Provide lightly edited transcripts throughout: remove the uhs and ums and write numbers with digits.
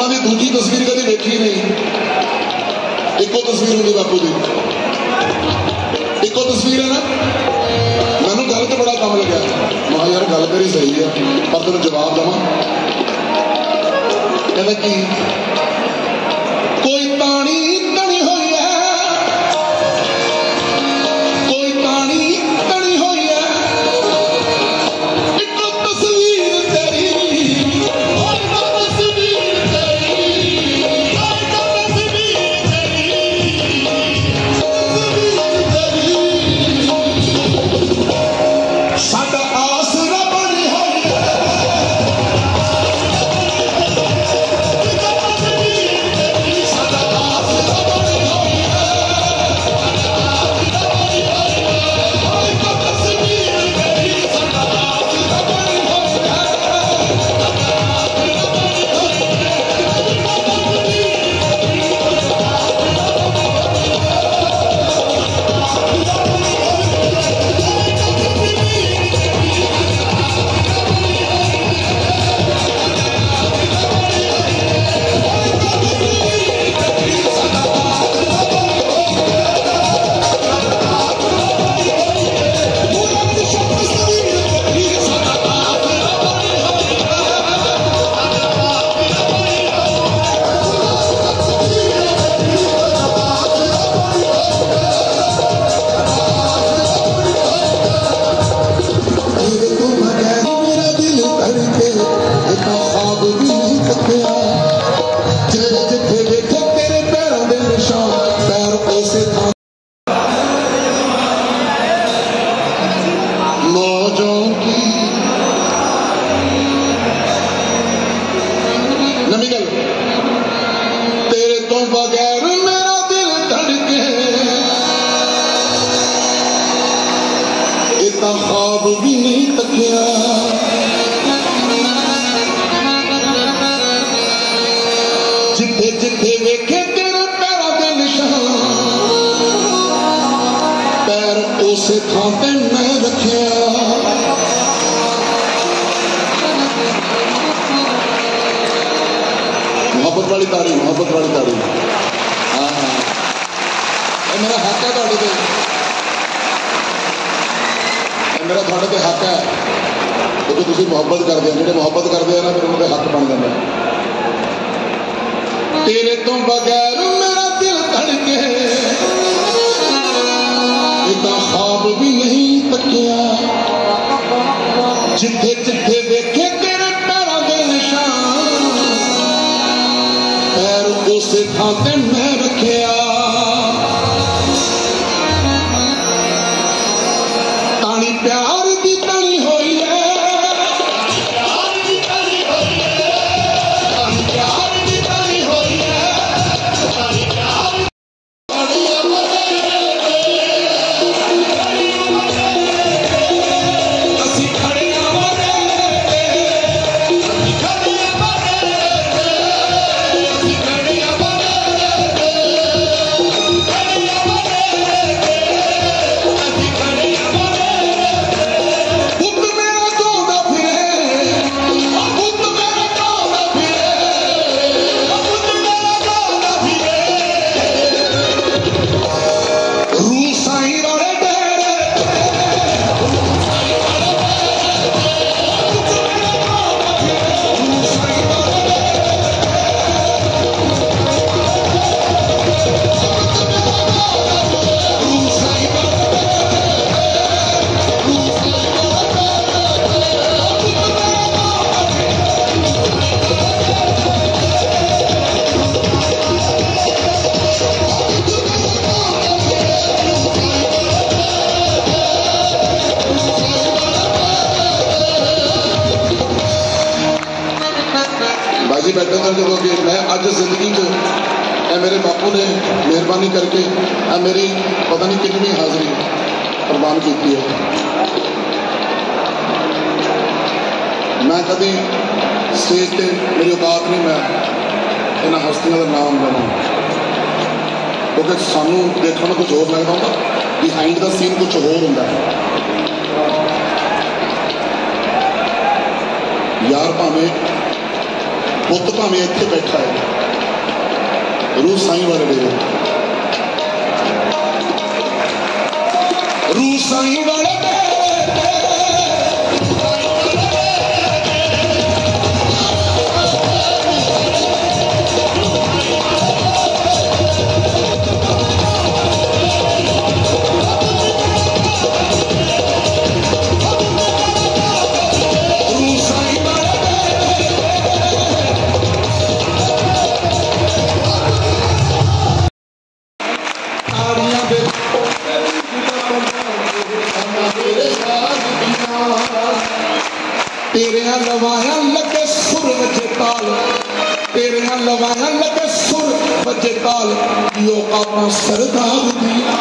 भी दूजी तस्वीर कभी देखी नहीं, एको तस्वीर होंगी बापू की, एको तस्वीर है ना। मैनू गल तो बड़ा कम लग्या, मैं यार गल तेरी सही है पर तेन जवाब देवां। कहता कि कोई तानी तनी हुई है, कोई तानी तनी हुई है, एक तस्वीर तेरी, ख्वाब भी नहीं तकिया, जिथे जिथे वेखे तेरे पैरों के निशान, पैर उस थां ते मैं रखिया। मोहब्बत वाली ताड़ी, मोहब्बत वाली ताड़ी। हाँ मेरा हक है तुहाडे ते, मेरा थोड़े ते हक है क्योंकि तुसीं मुहब्बत करते हैं, जिहड़े मुहब्बत करते हैं ना फिर उन्होंने हक बन जाता। तेरे तो बगैर मेरा दिल धड़के, इतना ख्वाब भी नहीं तकिया, जिथे जिथे देखे तेरे पैरों के निशान, पैर उस थां ते मैं रखिया। तानी प्यार की तनी हुई है, प्यार की तनी हुई है, तानी प्यार की तनी हुई है, तानी प्यार असी खड़े आवाज़े, असी खड़े आवाज़े, असी खड़े आवाज़े, जी बैठे थे जो कि मैं अज जिंदगी मेरे बापू ने मेहरबानी करके मेरी पता नहीं कितनी हाजिरी प्रदान की है। मैं कभी स्टेज पर मेरी औकात नहीं मैं इन्होंने हस्तियों का नाम लवां, क्योंकि सानू देखने में कुछ होर लगता होगा, बिहाइंड द सीन कुछ होर होंदा है। यार भावें पुत भावें इत्थे बैठा है, रूह साईं वाले डेरे रूह साईं वाले तेरिया लवाया लगे सुर बजे ताल तेरिया लवाया लगे सुर बजे ताल यो काबा सरदार दिया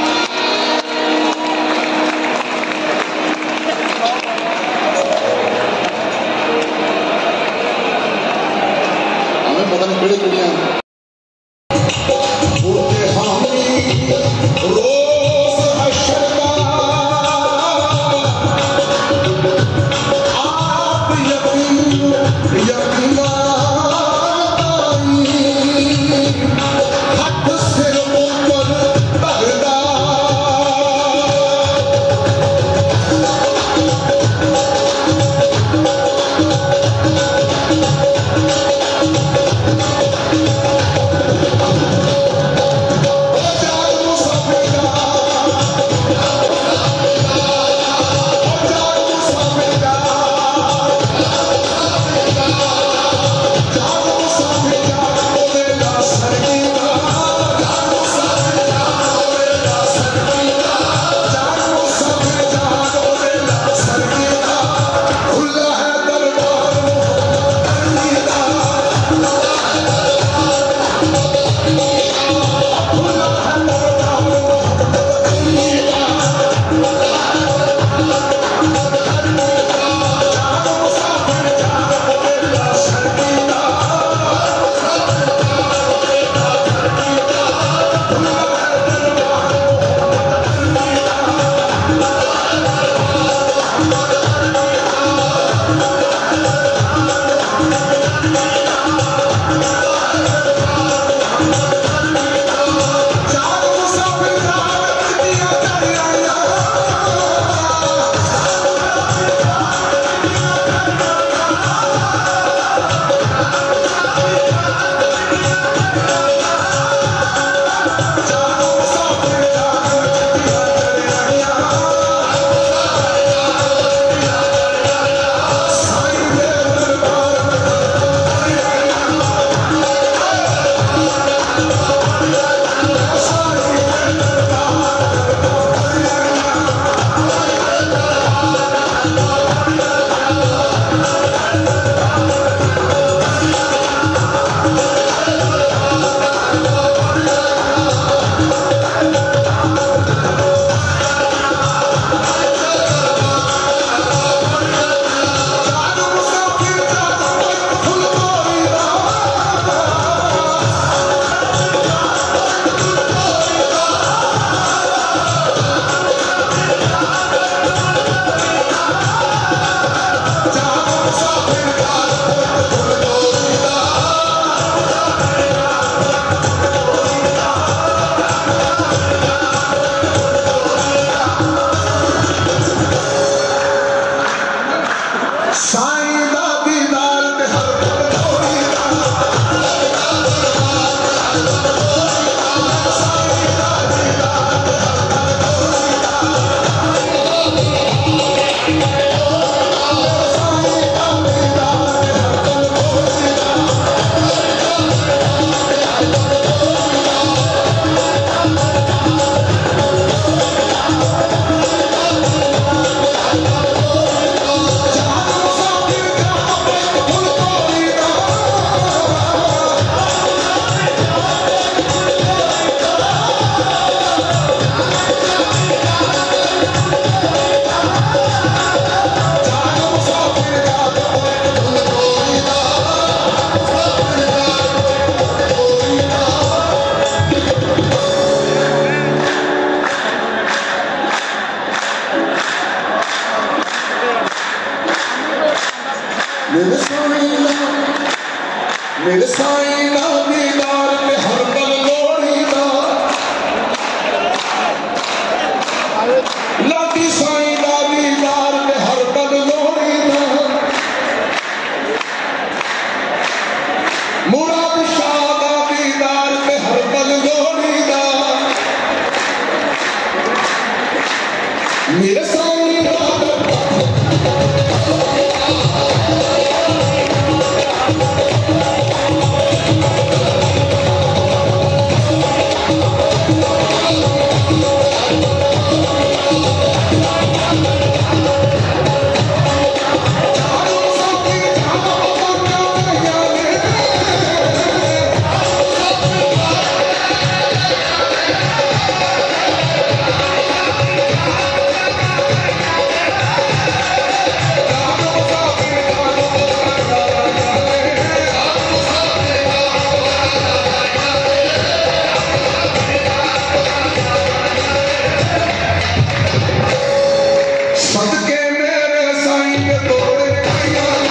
हमें पता नहीं केड़े केड़िया साईं दा दीदार ते हर पल लोड़ीदा लागी साईं दा दीदार ते हर पल लोड़ीदा मुराद शाह दा दीदार ते हर पल लोड़ीदा मेरे साईं दा सदके मेरे साईं के तोड़े